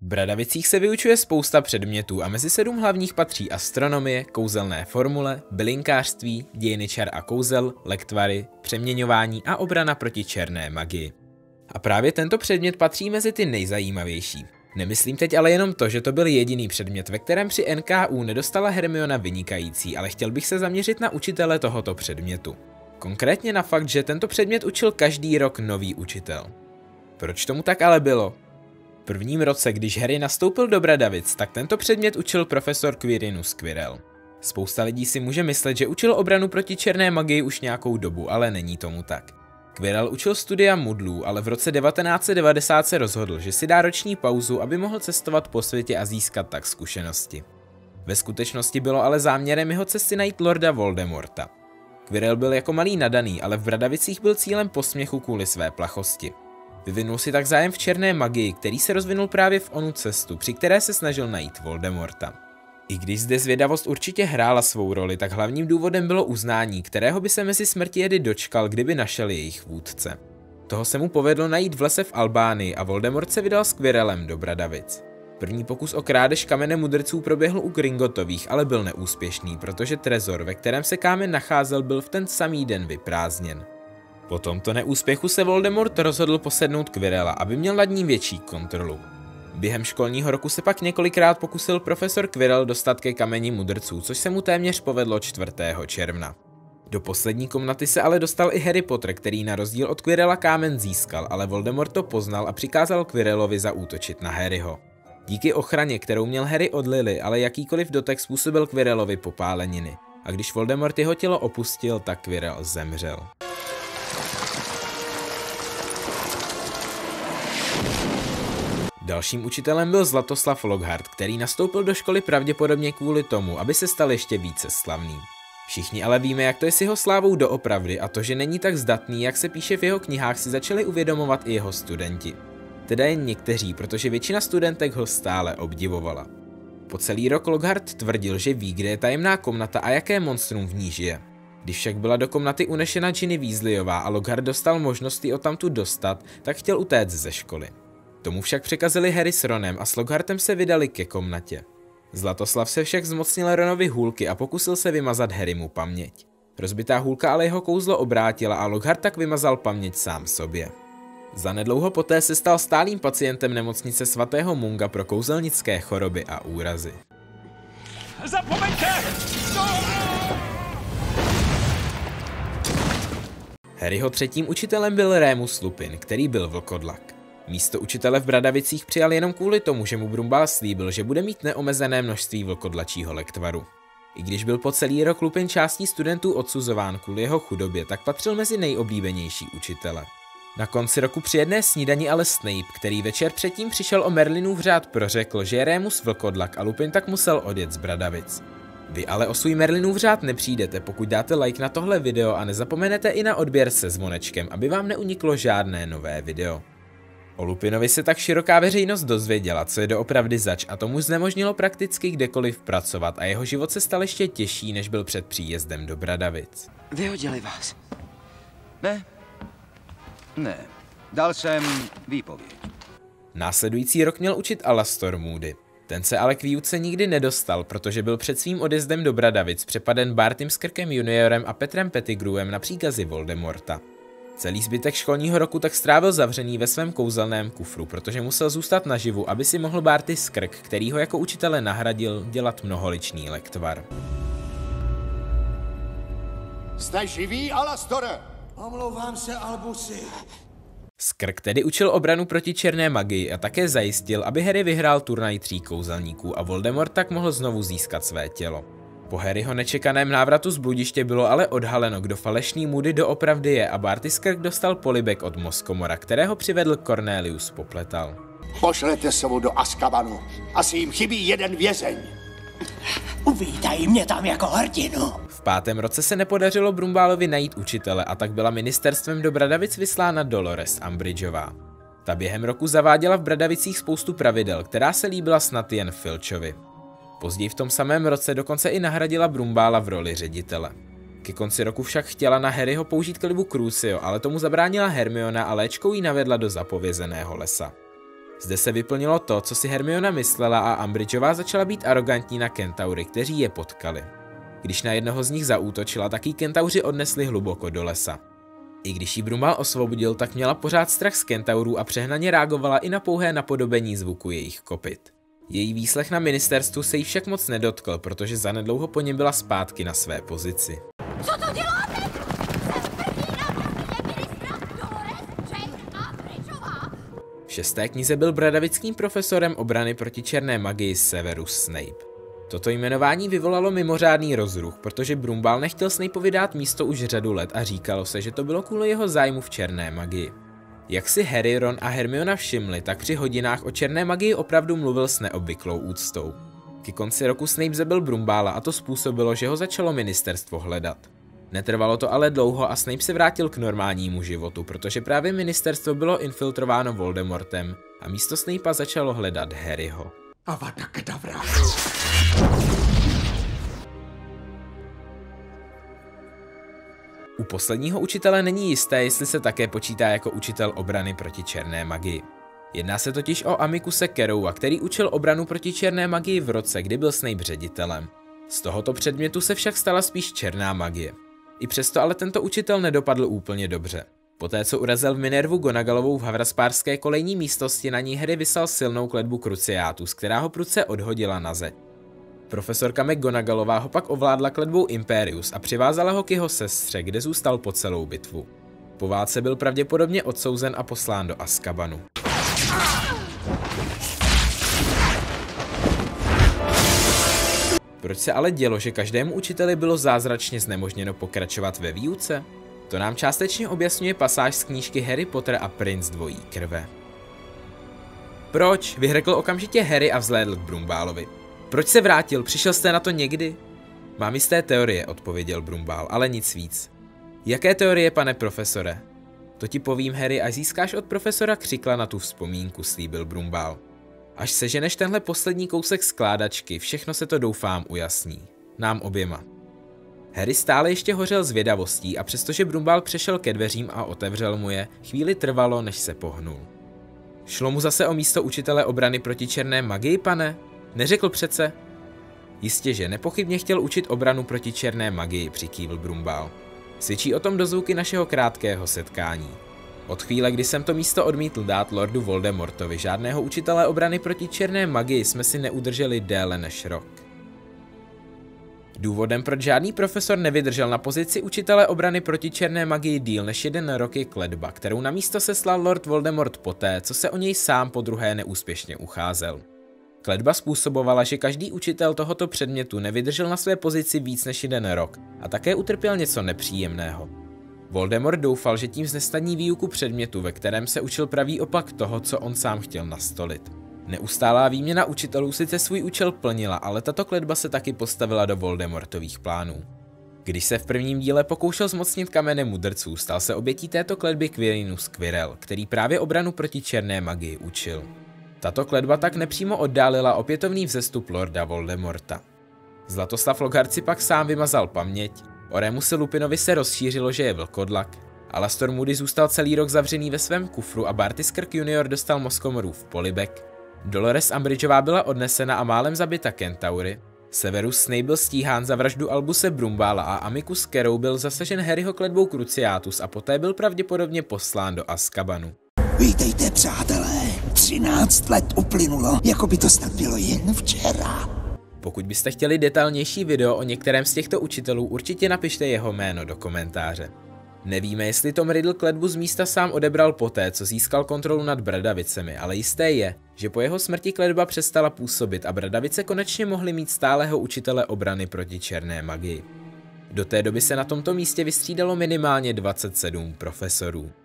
Bradavicích se vyučuje spousta předmětů a mezi 7 hlavních patří astronomie, kouzelné formule, bylinkářství, dějiny čar a kouzel, lektvary, přeměňování a obrana proti černé magii. A právě tento předmět patří mezi ty nejzajímavější. Nemyslím teď ale jenom to, že to byl jediný předmět, ve kterém při NKÚ nedostala Hermiona vynikající, ale chtěl bych se zaměřit na učitele tohoto předmětu. Konkrétně na fakt, že tento předmět učil každý rok nový učitel. Proč tomu tak ale bylo? V prvním roce, když Harry nastoupil do Bradavic, tak tento předmět učil profesor Quirinus Quirrell. Spousta lidí si může myslet, že učil obranu proti černé magii už nějakou dobu, ale není tomu tak. Quirrell učil studia mudlů, ale v roce 1990 se rozhodl, že si dá roční pauzu, aby mohl cestovat po světě a získat tak zkušenosti. Ve skutečnosti bylo ale záměrem jeho cesty najít Lorda Voldemorta. Quirrell byl jako malý nadaný, ale v Bradavicích byl cílem posměchu kvůli své plachosti. Vyvinul si tak zájem v černé magii, který se rozvinul právě v onu cestu, při které se snažil najít Voldemorta. I když zde zvědavost určitě hrála svou roli, tak hlavním důvodem bylo uznání, kterého by se mezi smrti Jedy dočkal, kdyby našel jejich vůdce. Toho se mu povedlo najít v lese v Albánii a Voldemort se vydal s Quirrellem do Bradavic. První pokus o krádež kamene mudrců proběhl u Gringottových, ale byl neúspěšný, protože trezor, ve kterém se kámen nacházel, byl v ten samý den vyprázdněn. Po tomto neúspěchu se Voldemort rozhodl posednout Quirrella, aby měl nad ním větší kontrolu. Během školního roku se pak několikrát pokusil profesor Quirrell dostat ke kameni mudrců, což se mu téměř povedlo 4. června. Do poslední komnaty se ale dostal i Harry Potter, který na rozdíl od Quirrella kámen získal, ale Voldemort to poznal a přikázal Quirrellovi zaútočit na Harryho. Díky ochraně, kterou měl Harry od Lily, ale jakýkoliv dotek způsobil Quirrellovi popáleniny. A když Voldemort jeho tělo opustil, tak Quirrell zemřel. Dalším učitelem byl Zlatoslav Lockhart, který nastoupil do školy pravděpodobně kvůli tomu, aby se stal ještě více slavný. Všichni ale víme, jak to je s jeho slávou doopravdy a to, že není tak zdatný, jak se píše v jeho knihách, si začali uvědomovat i jeho studenti. Teda jen někteří, protože většina studentek ho stále obdivovala. Po celý rok Lockhart tvrdil, že ví, kde je tajemná komnata a jaké monstrum v ní žije. Když však byla do komnaty unešena Ginny Weasleyová a Lockhart dostal možnost ji odtamtud dostat, tak chtěl utéct ze školy. Tomu však překazili Harry s Ronem a s Lockhartem se vydali ke komnatě. Zlatoslav se však zmocnil Ronovi hůlky a pokusil se vymazat Harrymu paměť. Rozbitá hůlka ale jeho kouzlo obrátila a Lockhart tak vymazal paměť sám sobě. Zanedlouho poté se stal stálým pacientem nemocnice svatého Munga pro kouzelnické choroby a úrazy. Zapomeňte! Harryho třetím učitelem byl Remus Lupin, který byl vlkodlak. Místo učitele v Bradavicích přijal jenom kvůli tomu, že mu Brumbál slíbil, že bude mít neomezené množství vlkodlačího lektvaru. I když byl po celý rok Lupin částí studentů odsuzován kvůli jeho chudobě, tak patřil mezi nejoblíbenější učitele. Na konci roku při jedné snídani ale Snape, který večer předtím přišel o Merlinův řád, prořekl, že je Remus vlkodlak a Lupin tak musel odjet z Bradavic. Vy ale o svůj Merlinův řád nepřijdete, pokud dáte like na tohle video a nezapomenete i na odběr se zvonečkem, aby vám neuniklo žádné nové video. O Lupinovi se tak široká veřejnost dozvěděla, co je doopravdy zač, a tomu znemožnilo prakticky kdekoliv pracovat a jeho život se stal ještě těžší, než byl před příjezdem do Bradavic. Vyhodili vás? Ne? Ne. Dal jsem výpověď. Následující rok měl učit Alastor Moody. Ten se ale k výuce nikdy nedostal, protože byl před svým odjezdem do Bradavic přepaden Bartym Skrkem juniorem a Petrem Pettigrewem na příkazy Voldemorta. Celý zbytek školního roku tak strávil zavřený ve svém kouzelném kufru, protože musel zůstat naživu, aby si mohl Barty Skrk, který ho jako učitele nahradil, dělat mnoholičný lektvar. Jste živý, Alastore? Omlouvám se, Albusi. Skrk tedy učil obranu proti černé magii a také zajistil, aby Harry vyhrál turnaj 3 kouzelníků a Voldemort tak mohl znovu získat své tělo. Po Harryho nečekaném návratu z bludiště bylo ale odhaleno, kdo falešný Moody doopravdy je a Barty Skrk dostal polibek od Moskomora, kterého přivedl Cornelius Popletal. Pošlete se mu do Azkabanu. Asi jim chybí jeden vězeň. Uvítají mě tam jako hrdinu. V 5. roce se nepodařilo Brumbálovi najít učitele a tak byla ministerstvem do Bradavic vyslána Dolores Umbridgeová. Ta během roku zaváděla v Bradavicích spoustu pravidel, která se líbila snad jen Filchovi. Později v tom samém roce dokonce i nahradila Brumbála v roli ředitele. Ke konci roku však chtěla na Harryho použít klibu Crucio, ale tomu zabránila Hermiona a léčkou ji navedla do zapovězeného lesa. Zde se vyplnilo to, co si Hermiona myslela a Umbridgeová začala být arrogantní na kentaury, kteří je potkali. Když na jednoho z nich zaútočila, tak jí kentauři odnesli hluboko do lesa. I když jí Brumbál osvobodil, tak měla pořád strach z kentaurů a přehnaně reagovala i na pouhé napodobení zvuku jejich kopyt. Její výslech na ministerstvu se jí však moc nedotkl, protože zanedlouho po něm byla zpátky na své pozici. Co to děláte? Jsem první náměstkyně ministra Dolores Umbridgeová. V 6. knize byl bradavickým profesorem obrany proti černé magii Severus Snape. Toto jmenování vyvolalo mimořádný rozruch, protože Brumbál nechtěl Snapeovi dát místo už řadu let a říkalo se, že to bylo kvůli jeho zájmu v černé magii. Jak si Harry, Ron a Hermiona všimli, tak při hodinách o černé magii opravdu mluvil s neobvyklou úctou. Ke konci roku Snape zabil Brumbála a to způsobilo, že ho začalo ministerstvo hledat. Netrvalo to ale dlouho a Snape se vrátil k normálnímu životu, protože právě ministerstvo bylo infiltrováno Voldemortem a místo Snapea začalo hledat Harryho. Avada Kedavra. U posledního učitele není jisté, jestli se také počítá jako učitel obrany proti černé magii. Jedná se totiž o Amicuse Carrowa, který učil obranu proti černé magii v roce, kdy byl Snape ředitelem. Z tohoto předmětu se však stala spíš černá magie. I přesto ale tento učitel nedopadl úplně dobře. Poté, co urazil Minervu Gonagallovou v havraspárské kolejní místnosti, na ní Harry vysal silnou kletbu Cruciatus, která ho prudce odhodila na zeď. Profesorka McGonagallová ho pak ovládla kletbou Imperius a přivázala ho k jeho sestře, kde zůstal po celou bitvu. Po válce byl pravděpodobně odsouzen a poslán do Azkabanu. Proč se ale dělo, že každému učiteli bylo zázračně znemožněno pokračovat ve výuce? To nám částečně objasňuje pasáž z knížky Harry Potter a princ dvojí krve. Proč? Vyhrkl okamžitě Harry a vzhlédl k Brumbálovi. Proč se vrátil? Přišel jste na to někdy? Mám jisté teorie, odpověděl Brumbál, ale nic víc. Jaké teorie, pane profesore? To ti povím, Harry, až získáš od profesora Křikla na tu vzpomínku, slíbil Brumbál. Až seženeš tenhle poslední kousek skládačky, všechno se to doufám ujasní. Nám oběma. Harry stále ještě hořel zvědavostí a přestože Brumbál přešel ke dveřím a otevřel mu je, chvíli trvalo, než se pohnul. Šlo mu zase o místo učitele obrany proti černé magii, pane? Neřekl přece? Jistě, že nepochybně chtěl učit obranu proti černé magii, přikývl Brumbál. Svědčí o tom dozvuky našeho krátkého setkání. Od chvíle, kdy jsem to místo odmítl dát lordu Voldemortovi, žádného učitele obrany proti černé magii jsme si neudrželi déle než rok. Důvodem, proč žádný profesor nevydržel na pozici učitele obrany proti černé magii díl než 1 rok, je kletba, kterou na místo seslal lord Voldemort poté, co se o něj sám podruhé neúspěšně ucházel. Kletba způsobovala, že každý učitel tohoto předmětu nevydržel na své pozici víc než 1 rok a také utrpěl něco nepříjemného. Voldemort doufal, že tím znesnadní výuku předmětu, ve kterém se učil pravý opak toho, co on sám chtěl nastolit. Neustálá výměna učitelů sice svůj účel plnila, ale tato kletba se taky postavila do Voldemortových plánů. Když se v prvním díle pokoušel zmocnit kamene mudrců, stal se obětí této kletby Quirinus Quirrell, který právě obranu proti černé magii učil. Tato kletba tak nepřímo oddálila opětovný vzestup lorda Voldemorta. Zlatoslav Lockhart si pak sám vymazal paměť, o Remusi Lupinovi se rozšířilo, že je vlkodlak, Alastor Moody zůstal celý rok zavřený ve svém kufru a Barty Skrk junior dostal mozkomorův polibek, Dolores Umbridgeová byla odnesena a málem zabita kentaury, Severus Snape byl stíhán za vraždu Albuse Brumbála a Amicus Carrow byl zasažen Harryho kletbou Cruciatus a poté byl pravděpodobně poslán do Azkabanu. Vítejte, přátelé. 13 let uplynulo, jako by to snad bylo jen včera. Pokud byste chtěli detailnější video o některém z těchto učitelů, určitě napište jeho jméno do komentáře. Nevíme, jestli Tom Riddle kletbu z místa sám odebral poté, co získal kontrolu nad Bradavicemi, ale jisté je, že po jeho smrti kletba přestala působit a Bradavice konečně mohly mít stálého učitele obrany proti černé magii. Do té doby se na tomto místě vystřídalo minimálně 27 profesorů.